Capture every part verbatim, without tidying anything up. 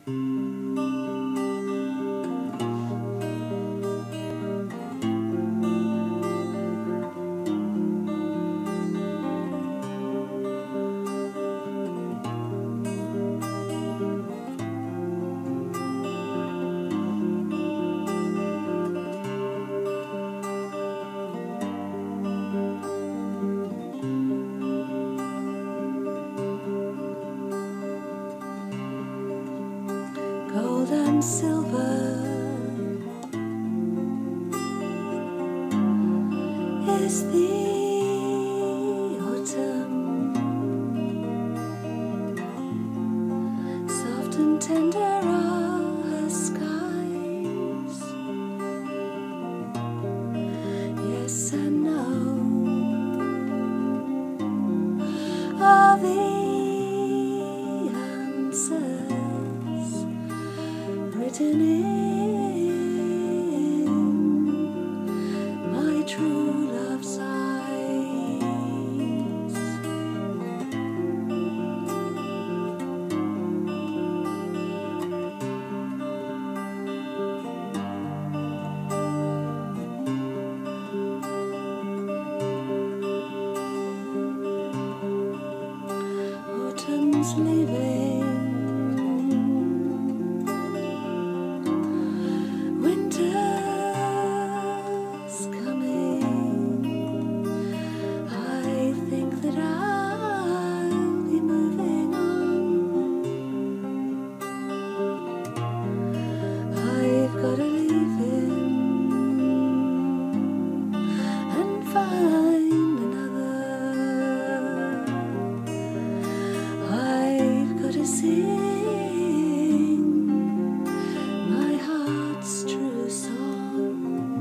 Gold and silver is the autumn, soft and tender are her skies, yes and no are the answers written in my true love's eyes. Autumn's leaving, winter's coming. I think that I'll be moving on. I've got to leave him and find another. I've got to sing my heart's true song.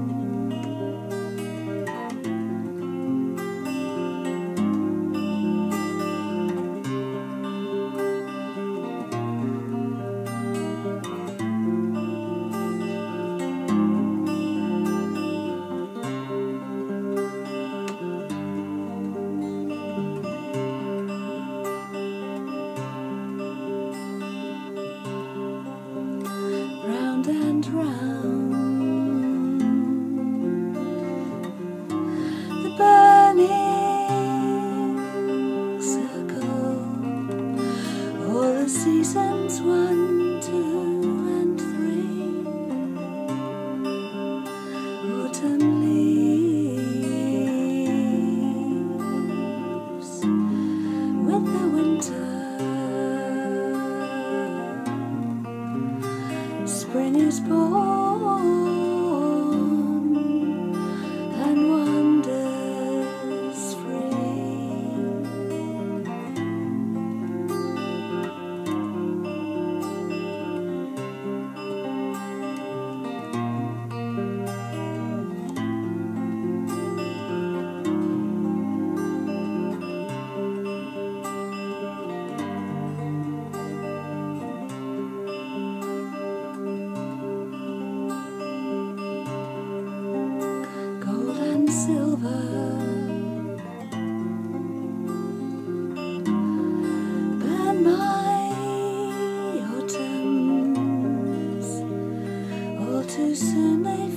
Round and round the burning circle, all the seasons one, two, and three. Autumn leaves with the winter. Spring is born and wanders free. Silver, burn my autumns, all too soon they